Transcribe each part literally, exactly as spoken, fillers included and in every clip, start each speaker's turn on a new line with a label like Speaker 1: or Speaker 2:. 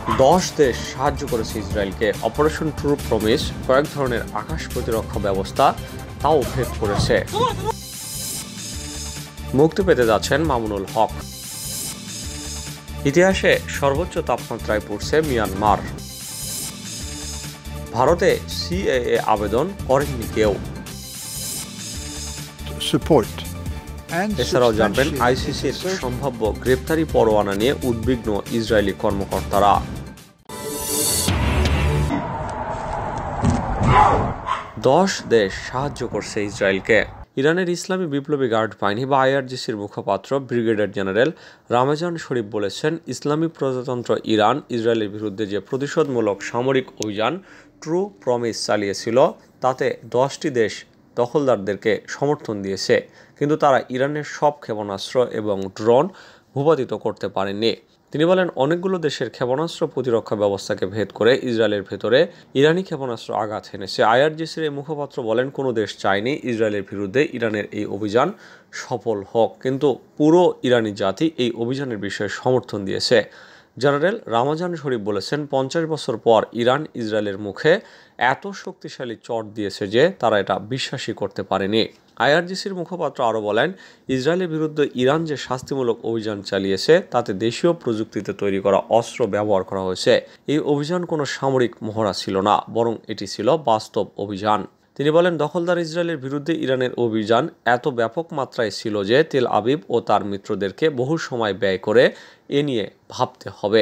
Speaker 1: দশ দেশ সাহায্য করেছে ইসরায়েলকে। অপারেশন ট্রু প্রমিস কয়েক ধরনের আকাশ প্রতিরক্ষা ব্যবস্থা তাও ভেদ করেছে। মুক্তি পেতে যাচ্ছেন মামুনুল হক। ইতিহাসে সর্বোচ্চ তাপমাত্রায় পড়ছে মিয়ানমার। ভারতে সিএএ আবেদন করেননি কেউ। এছাড়াও জানবেন আইসিসির সম্ভাব্য গ্রেপ্তারি পরোয়ানা নিয়ে উদ্বিগ্ন ইসরায়েলি কর্মকর্তারা। দশ দেশ সাহায্য করছে ইসরায়েলকে। ইরানের ইসলামী বিপ্লবী গার্ড বাহিনী বা আইআরজিসির মুখপাত্র ব্রিগেডিয়ার জেনারেল রামেজান শরীফ বলেছেন, ইসলামী প্রজাতন্ত্র ইরান ইসরায়েলের বিরুদ্ধে যে প্রতিশোধমূলক সামরিক অভিযান ট্রু প্রমিস চালিয়েছিল তাতে দশটি দেশ দখলদারদেরকে সমর্থন দিয়েছে, কিন্তু তারা ইরানের সব ক্ষেপণাস্ত্র এবং ড্রোন ভূপাতিত করতে পারেনি। তিনি বলেন, অনেকগুলো দেশের ক্ষেপণাস্ত্র প্রতিরক্ষা ব্যবস্থাকে ভেদ করে ইসরায়েলের ভেতরে ইরানি ক্ষেপণাস্ত্র আঘাত হেনেছে। আইআরজিসির এই মুখপাত্র বলেন, কোনো দেশ চায়নি ইসরায়েলের বিরুদ্ধে ইরানের এই অভিযান সফল হোক, কিন্তু পুরো ইরানি জাতি এই অভিযানের বিষয়ে সমর্থন দিয়েছে। জেনারেল রামাজান শরীফ বলেছেন, পঞ্চাশ বছর পর ইরান ইসরায়েলের মুখে এত শক্তিশালী চট দিয়েছে যে তারা এটা বিশ্বাসই করতে পারেনি। আইআরজিসির মুখপাত্র আরও বলেন, ইসরায়েলের বিরুদ্ধে ইরান যে শাস্তিমূলক অভিযান চালিয়েছে তাতে দেশীয় প্রযুক্তিতে তৈরি করা অস্ত্র ব্যবহার করা হয়েছে। এই অভিযান কোনো সামরিক মহড়া ছিল না, বরং এটি ছিল বাস্তব অভিযান। তিনি বলেন, দখলদার ইসরায়েলের বিরুদ্ধে ইরানের অভিযান এত ব্যাপক মাত্রায় ছিল যে তেল আবিব ও তার মিত্রদেরকে বহু সময় ব্যয় করে এ নিয়ে ভাবতে হবে।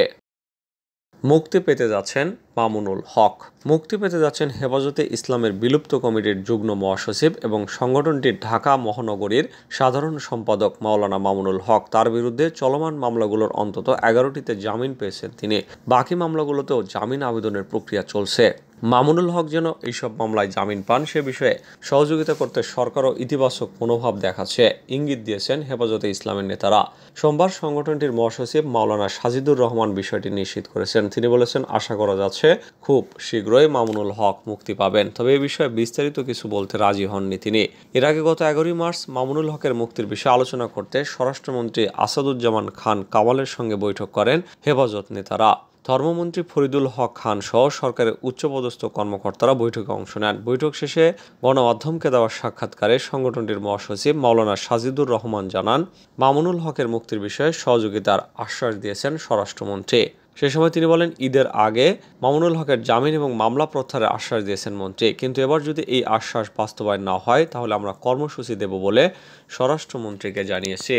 Speaker 1: মুক্তি পেতে যাচ্ছেন মামুনুল হক। মুক্তি পেতে যাচ্ছেন হেফাজতে ইসলামের বিলুপ্ত কমিটির যুগ্ম মহাসচিব এবং সংগঠনটির ঢাকা মহানগরীর সাধারণ সম্পাদক মাওলানা মামুনুল হক। তার বিরুদ্ধে চলমান মামলাগুলোর অন্তত এগারোটিতে জামিন পেয়েছেন তিনি। বাকি মামলাগুলোতেও জামিন আবেদনের প্রক্রিয়া চলছে। মামুনুল হক যেন এইসব মামলায় জামিন পান সে বিষয়ে সহযোগিতা করতে সরকারও ইতিবাচক মনোভাব দেখাচ্ছে ইঙ্গিত দিয়েছেন হেফাজতে ইসলামের নেতারা। সোমবার সংগঠনটির মহাসচিব মাওলানা সাজিদুর রহমান বিষয়টি নিশ্চিত করেছেন। তিনি বলেছেন, আশা করা যাচ্ছে খুব শীঘ্রই মামুনুল হক মুক্তি পাবেন, তবে এ বিষয়ে বিস্তারিত কিছু বলতে রাজি হননি তিনি। এর আগে গত এগারোই মার্চ মামুনুল হকের মুক্তির বিষয়ে আলোচনা করতে স্বরাষ্ট্রমন্ত্রী আসাদুজ্জামান খান কামালের সঙ্গে বৈঠক করেন হেফাজত নেতারা। ধর্মমন্ত্রী ফরিদুল হক খান সহ সরকারের উচ্চপদস্থ কর্মকর্তারা বৈঠকে অংশ নেন। বৈঠক শেষে গণমাধ্যমকে দেওয়া সাক্ষাৎকারে সংগঠনটির মহাসচিব মাওলানা সাজিদুর রহমান জানান, মামুনুল হকের মুক্তির বিষয়ে সহযোগিতার আশ্বাস দিয়েছেন স্বরাষ্ট্রমন্ত্রী। সে সময় তিনি বলেন, ঈদের আগে মামুনুল হকের জামিন এবং মামলা প্রত্যাহারের আশ্বাস দিয়েছেন মন্ত্রী, কিন্তু এবার যদি এই আশ্বাস বাস্তবায়ন না হয় তাহলে আমরা কর্মসূচি দেব বলে স্বরাষ্ট্রমন্ত্রীকে জানিয়েছি।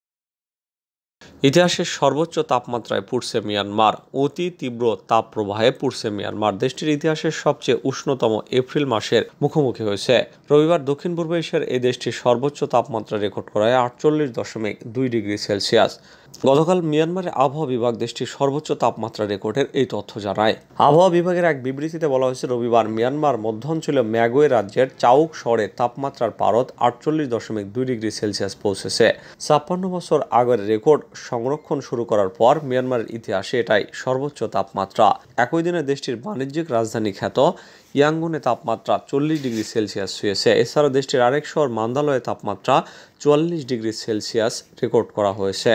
Speaker 1: ইতিহাসের সর্বোচ্চ তাপমাত্রায় পুড়ছে মিয়ানমার। অতি তীব্র তাপ প্রবাহে পুড়ছে মিয়ানমার। দেশটির ইতিহাসের সবচেয়ে উষ্ণতম এপ্রিল মাসের মুখোমুখি হয়েছে। রবিবার দক্ষিণ পূর্ব এশিয়ার এই দেশটির সর্বোচ্চ তাপমাত্রা রেকর্ড করা হয় আটচল্লিশ দশমিক দুই ডিগ্রি সেলসিয়াস। গতকাল মিয়ানমারের আবহাওয়া বিভাগ দেশটির সর্বোচ্চ তাপমাত্রা রেকর্ডের এই তথ্য জানায়। আবহাওয়া বিভাগের এক বিবৃতিতে বলা হয়েছে, রবিবার মিয়ানমার মধ্যাঞ্চলীয় ম্যাগোয়ে রাজ্যের চাউক শহরে তাপমাত্রার পারদ আটচল্লিশ দশমিক দুই ডিগ্রি সেলসিয়াস পৌঁছেছে। ছাপ্পান্ন বছর আগের রেকর্ড সংরক্ষণ শুরু করার পর মিয়ানমারের ইতিহাসে এটাই সর্বোচ্চ তাপমাত্রা। একই দিনে দেশটির বাণিজ্যিক রাজধানী খ্যাত ইয়াঙ্গুনে তাপমাত্রা চল্লিশ ডিগ্রি সেলসিয়াস ছুঁয়েছে। এছাড়া দেশটির আরেক শহর মান্দালয়ে তাপমাত্রা চুয়াল্লিশ ডিগ্রি সেলসিয়াস রেকর্ড করা হয়েছে।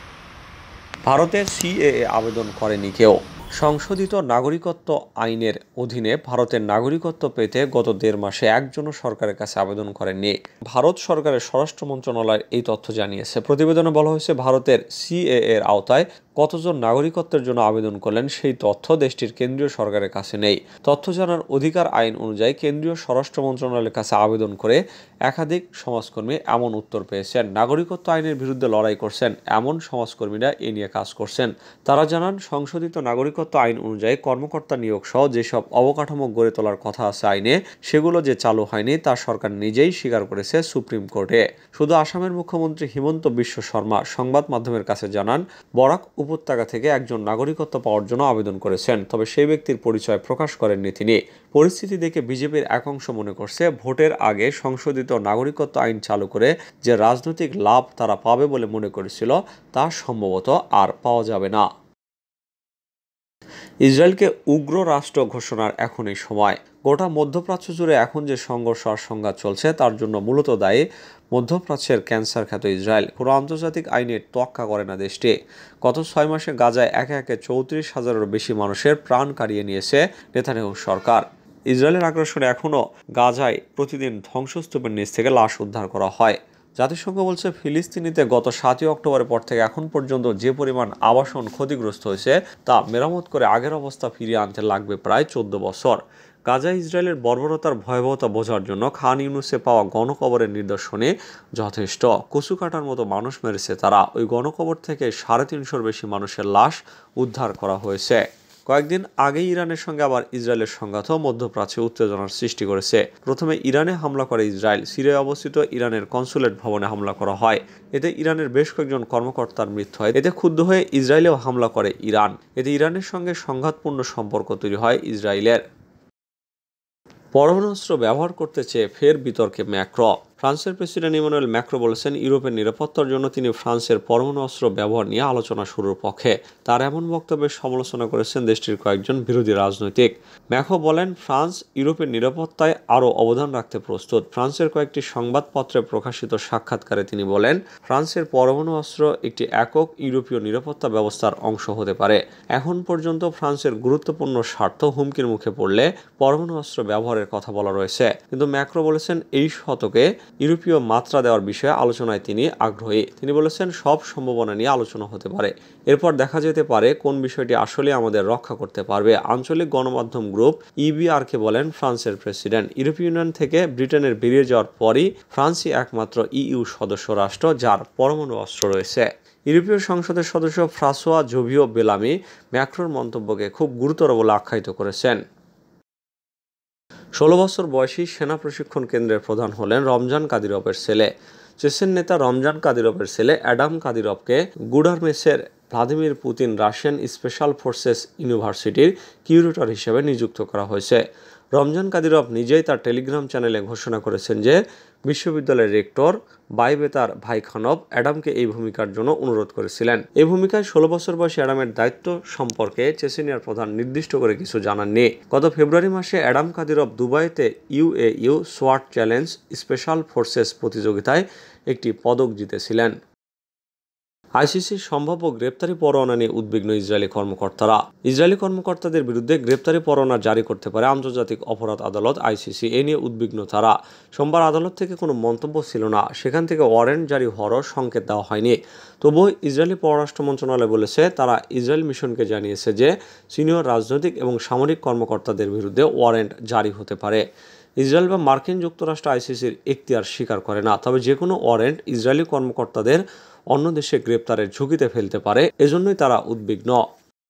Speaker 1: ভারতে সিএএ আবেদন করেনি কেউ। সংশোধিত নাগরিকত্ব আইনের অধীনে ভারতের নাগরিকত্ব পেতে গত দেড় মাসে একজনও সরকারের কাছে আবেদন করেননি। ভারত সরকারের স্বরাষ্ট্র মন্ত্রণালয় এই তথ্য জানিয়েছে। প্রতিবেদনে বলা হয়েছে, ভারতের সিএএ এর আওতায় কতজন নাগরিকত্বের জন্য আবেদন করলেন সেই তথ্য দেশটির কেন্দ্রীয় সরকারের কাছে নেই। তথ্য জানার অধিকার আইন অনুযায়ী কেন্দ্রীয় স্বরাষ্ট্র মন্ত্রণালয়ের কাছে আবেদন করে একাধিক সমাজকর্মী এমন উত্তর পেয়েছেন। নাগরিকত্ব আইনের বিরুদ্ধে লড়াই করছেন এমন সমাজকর্মীরা এ নিয়ে কাজ করছেন। তারা জানান, সংশোধিত নাগরিকত্ব আইন অনুযায়ী কর্মকর্তা নিয়োগ সহ যেসব অবকাঠামো গড়ে তোলার কথা আছে আইনে, সেগুলো যে চালু হয়নি তা সরকার নিজেই স্বীকার করেছে সুপ্রিম কোর্টে। শুধু আসামের মুখ্যমন্ত্রী হিমন্ত বিশ্ব শর্মা সংবাদ মাধ্যমের কাছে জানান, বরাক উপত্যকা থেকে একজন নাগরিকত্ব পাওয়ার জন্য আবেদন করেছেন, তবে সেই ব্যক্তির পরিচয় প্রকাশ করেননি তিনি। পরিস্থিতি দেখে বিজেপির এক অংশ মনে করছে, ভোটের আগে সংশোধিত নাগরিকত্ব আইন চালু করে যে রাজনৈতিক লাভ তারা পাবে বলে মনে করেছিল তা সম্ভবত আর পাওয়া যাবে না। ইসরায়েলকে উগ্র রাষ্ট্র ঘোষণার এখনই সময়। গোটা মধ্যপ্রাচ্য জুড়ে এখন যে সংঘর্ষ আর সংঘাত চলছে তার জন্য মূলত দায়ী মধ্যপ্রাচ্যের ক্যান্সার খ্যাত ইসরায়েল। কোনো আন্তর্জাতিক আইনের তোয়াক্কা করে না দেশটি। গত ছয় মাসে গাজায় একে একে চৌত্রিশ হাজারেরও বেশি মানুষের প্রাণ কাড়িয়ে নিয়েছে নেতানিয়াহু সরকার। ইসরায়েলের আগ্রাসনে এখনও গাজায় প্রতিদিন ধ্বংসস্তূপের নিচ থেকে লাশ উদ্ধার করা হয়। জাতিসংঘ বলছে ফিলিস্তিনিতে গত সাতই অক্টোবরের পর থেকে এখন পর্যন্ত যে পরিমাণ আবাসন ক্ষতিগ্রস্ত হয়েছে তা মেরামত করে আগের অবস্থা ফিরিয়ে আনতে লাগবে প্রায় চোদ্দ বছর। গাজায় ইসরায়েলের বর্বরতার ভয়াবহতা বোঝার জন্য খান ইউনুসে পাওয়া গণকবরের নিদর্শনে যথেষ্ট। কচু কাটার মতো মানুষ মেরেছে তারা। ওই গণকবর থেকে সাড়ে তিনশোর বেশি মানুষের লাশ উদ্ধার করা হয়েছে। কয়েকদিন আগেই ইরানের সঙ্গে আবার ইসরায়েলের সংঘাতও মধ্যপ্রাচ্যে উত্তেজনার সৃষ্টি করেছে। প্রথমে ইরানে হামলা করে ইসরায়েল। সিরিয়ায় অবস্থিত ইরানের কনসুলেট ভবনে হামলা করা হয়। এতে ইরানের বেশ কয়েকজন কর্মকর্তার মৃত্যু হয়। এতে ক্ষুব্ধ হয়ে ইসরায়েলেও হামলা করে ইরান। এতে ইরানের সঙ্গে সংঘাতপূর্ণ সম্পর্ক তৈরি হয় ইসরায়েলের। পরমাণু অস্ত্র ব্যবহার করতে চেয়ে ফের বিতর্কে ম্যাক্রো। ফ্রান্সের প্রেসিডেন্ট ইমানুয়েল ম্যাক্রো বলেছেন ইউরোপের নিরাপত্তার জন্য তিনি ফ্রান্সের পরমাণু অস্ত্র ব্যবহার নিয়ে আলোচনা শুরুর পক্ষে। তার এমন বক্তব্যের সমালোচনা করেছেন দেশটির কয়েকজন বিরোধী রাজনৈতিক। ম্যাক্রো বলেন ফ্রান্স ইউরোপের নিরাপত্তায় আরও অবদান রাখতে প্রস্তুত। ফ্রান্সের কয়েকটি সংবাদপত্রে প্রকাশিত সাক্ষাৎকারে তিনি বলেন ফ্রান্সের পরমাণু অস্ত্র একটি একক ইউরোপীয় নিরাপত্তা ব্যবস্থার অংশ হতে পারে। এখন পর্যন্ত ফ্রান্সের গুরুত্বপূর্ণ স্বার্থ হুমকির মুখে পড়লে পরমাণু অস্ত্র ব্যবহারের কথা বলা রয়েছে। কিন্তু ম্যাক্রো বলেছেন এই শতকে ইউরোপীয় মাত্রা দেওয়ার বিষয়ে আলোচনায় তিনি আগ্রহী। তিনি বলেছেন সব সম্ভাবনা নিয়ে আলোচনা হতে পারে। এরপর দেখা যেতে পারে কোন বিষয়টি আসলে আমাদের রক্ষা করতে পারবে। আঞ্চলিক গণমাধ্যম গ্রুপ ইবিআরকে বলেন ফ্রান্সের প্রেসিডেন্ট ইউরোপীয় ইউনিয়ন থেকে ব্রিটেনের বেরিয়ে যাওয়ার পরই ফ্রান্সই একমাত্র ইইউ সদস্য রাষ্ট্র যার পরমাণু অস্ত্র রয়েছে। ইউরোপীয় সংসদের সদস্য ফ্রাঁসোয়া জোভিও বেলামি ম্যাক্রোর মন্তব্যকে খুব গুরুতর বলে আখ্যায়িত করেছেন। ষোলো বছর বয়সী সেনা প্রশিক্ষণ কেন্দ্রের প্রধান হলেন রমজান কাদিরভের ছেলে। চেচেন নেতা রমজান কাদিরভের ছেলে অ্যাডাম কাদিরভকে গুডারমেসের Vladimir Putin Russian special forces ইউনিভার্সিটির কিউরেটর হিসেবে নিযুক্ত করা হয়েছে। রমজান কাদিরভ নিজেই তার টেলিগ্রাম চ্যানেলে ঘোষণা করেছেন যে বিশ্ববিদ্যালয়ের রেক্টর বাইবেতার ভাইখানভ অ্যাডামকে এই ভূমিকার জন্য অনুরোধ করেছিলেন। এই ভূমিকায় ষোলো বছর বয়সী অ্যাডামের দায়িত্ব সম্পর্কে চেচেনিয়ার প্রধান নির্দিষ্ট করে কিছু জানাননি। গত ফেব্রুয়ারি মাসে অ্যাডাম কাদিরভ দুবাইতে ইউএইউ সোয়াট চ্যালেঞ্জ স্পেশাল ফোর্সেস প্রতিযোগিতায় একটি পদক জিতেছিলেন। আইসিসির সম্ভাব্য গ্রেপ্তারি পরোয়ানা নিয়ে উদ্বিগ্ন ইসরায়েলি কর্মকর্তারা। ইসরায়েলি কর্মকর্তাদের বিরুদ্ধে গ্রেপ্তারি পরোয়ানা জারি করতে পারে আন্তর্জাতিক অপরাধ আদালত আইসিসি। এ নিয়ে উদ্বিগ্ন তারা। সোমবার আদালত থেকে কোনো মন্তব্য ছিল না। সেখান থেকে ওয়ারেন্ট জারি হওয়ারও সংকেত দেওয়া হয়নি। তবুও ইসরায়েলি পররাষ্ট্র মন্ত্রণালয় বলেছে তারা ইসরায়েল মিশনকে জানিয়েছে যে সিনিয়র রাজনৈতিক এবং সামরিক কর্মকর্তাদের বিরুদ্ধে ওয়ারেন্ট জারি হতে পারে। ইসরায়েল বা মার্কিন যুক্তরাষ্ট্র আইসিসির এখতিয়ার স্বীকার করে না। তবে যে কোনো ওয়ারেন্ট ইসরায়েলি কর্মকর্তাদের অন্য দেশে গ্রেপ্তারের ঝুঁকিতে ফেলতে পারে। এজন্যই তারা উদ্বিগ্ন।